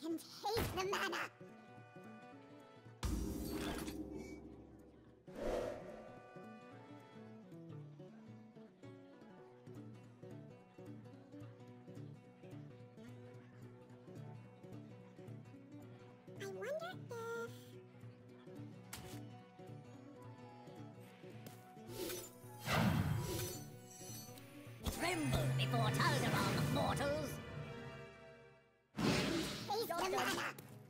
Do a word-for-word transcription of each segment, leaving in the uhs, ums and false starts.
can taste the mana. I wonder if... Tremble before Tavern mortals! Taste the mana.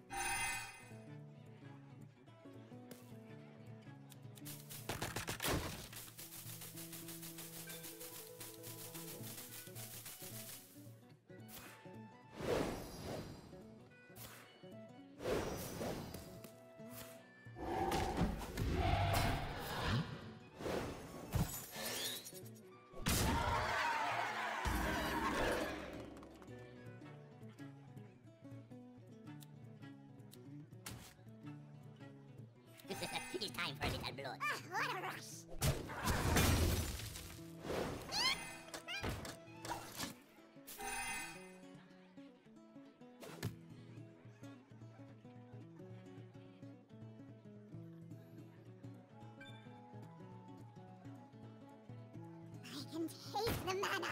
It's time for a little blood. Ah, what a rush! I can taste the mana.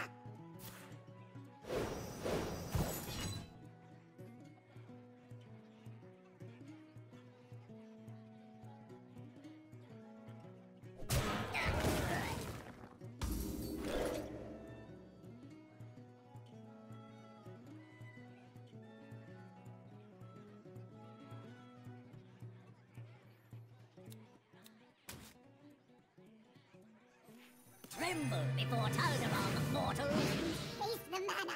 Tremble before Tavern mortals! Taste the mana.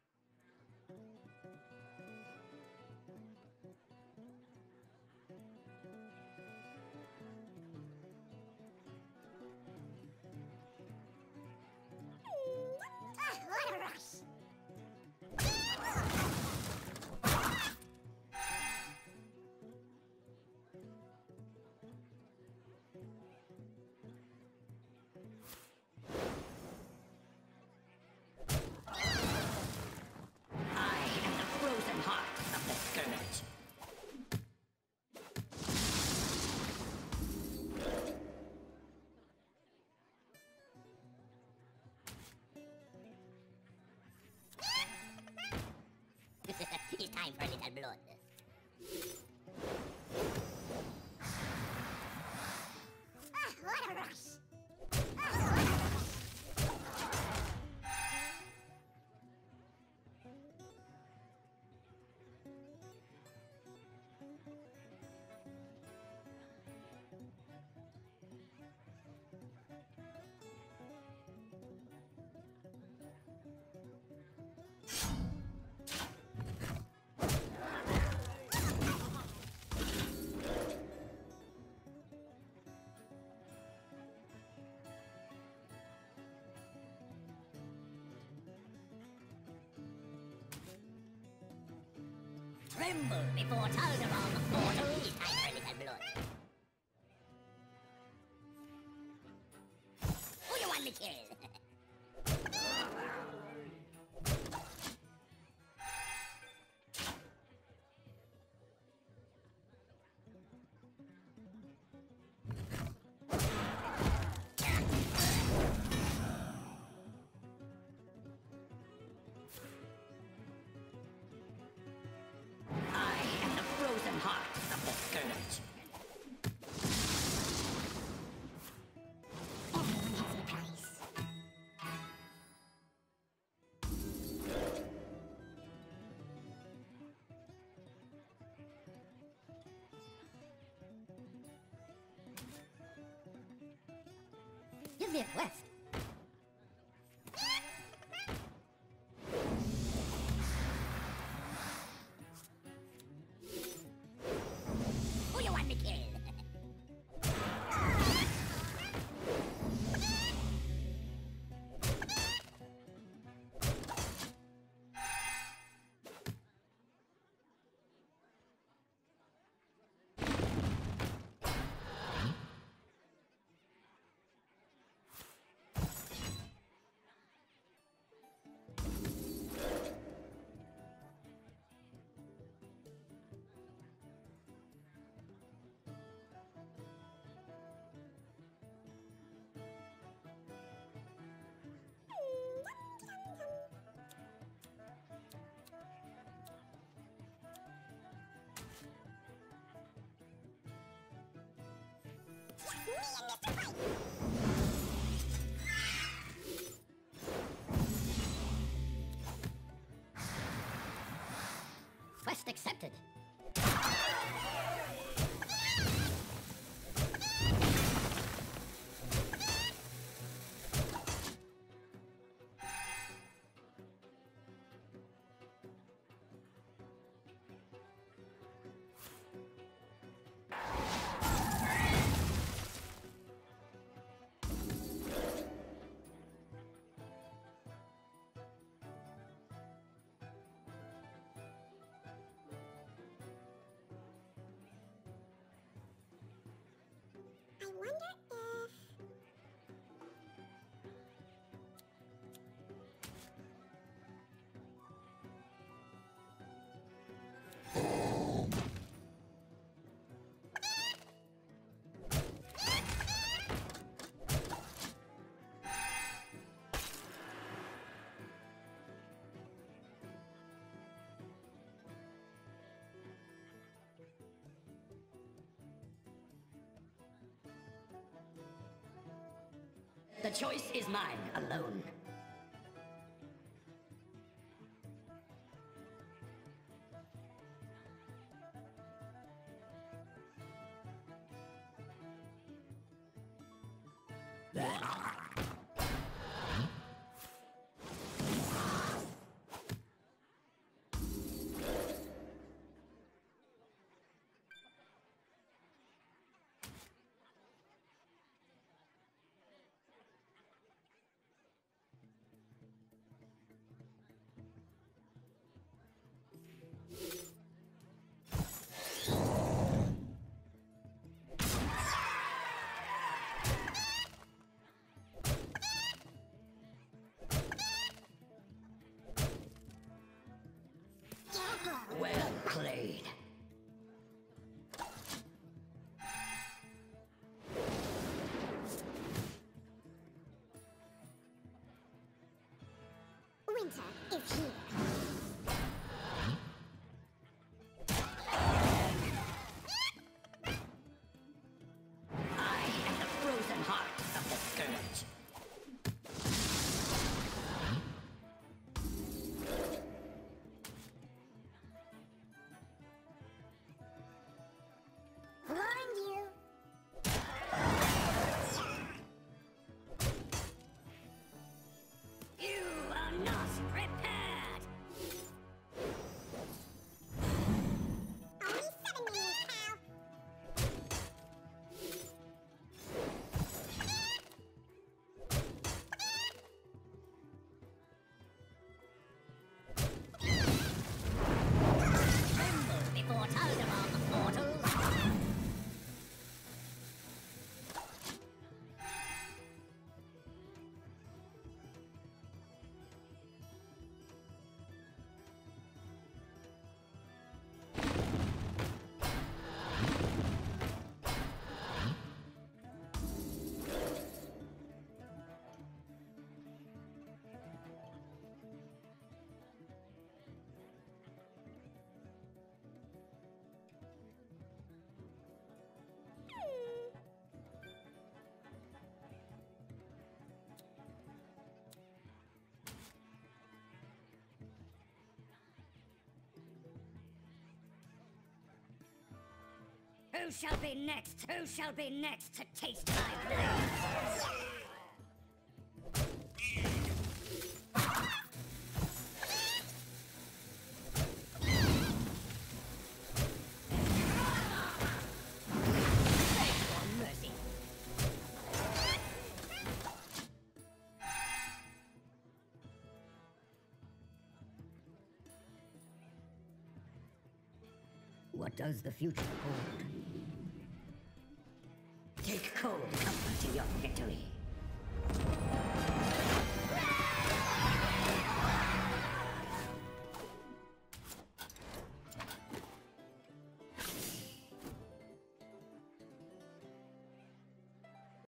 Ah, what a rush! I am the frozen heart of the skirmish. It's time for a little blood. Ah, what a rush! Ah, what a rush! Tremble before Tavern mortals! It's time for a little blood. Who you want me kill? I am the frozen heart of the skirmish. Everyone has a price. Give me a quest. Who you want me kill? me and Mister Fight. Quest accepted. I wonder if... The choice is mine alone. Well played. Winter is here. I am the frozen heart of the scourge. Warned you. You are not prepared. Only seven minutes, pal. Tremble before Tavern the portals. Who shall be next? Who shall be next to taste my blade? Beg for mercy. What does the future hold? Take cold comfort in your victory.